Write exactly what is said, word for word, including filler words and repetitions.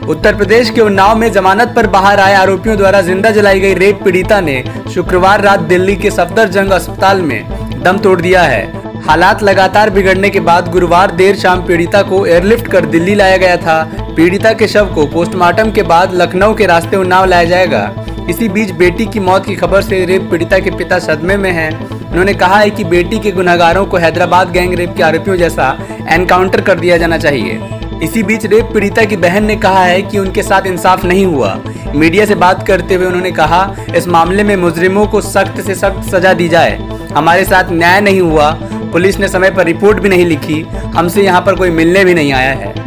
उत्तर प्रदेश के उन्नाव में जमानत पर बाहर आए आरोपियों द्वारा जिंदा जलाई गई रेप पीड़िता ने शुक्रवार रात दिल्ली के सफदरजंग अस्पताल में दम तोड़ दिया है। हालात लगातार बिगड़ने के बाद गुरुवार देर शाम पीड़िता को एयरलिफ्ट कर दिल्ली लाया गया था। पीड़िता के शव को पोस्टमार्टम के बाद लखनऊ के रास्ते उन्नाव लाया जाएगा। इसी बीच बेटी की मौत की खबर से रेप पीड़िता के पिता सदमे में हैं। उन्होंने कहा है कि बेटी के गुनहगारों को हैदराबाद गैंग रेप के आरोपियों जैसा एनकाउंटर कर दिया जाना चाहिए। इसी बीच रेप पीड़िता की बहन ने कहा है कि उनके साथ इंसाफ नहीं हुआ। मीडिया से बात करते हुए उन्होंने कहा, इस मामले में मुजरिमों को सख्त से सख्त सजा दी जाए। हमारे साथ न्याय नहीं हुआ। पुलिस ने समय पर रिपोर्ट भी नहीं लिखी। हमसे यहाँ पर कोई मिलने भी नहीं आया है।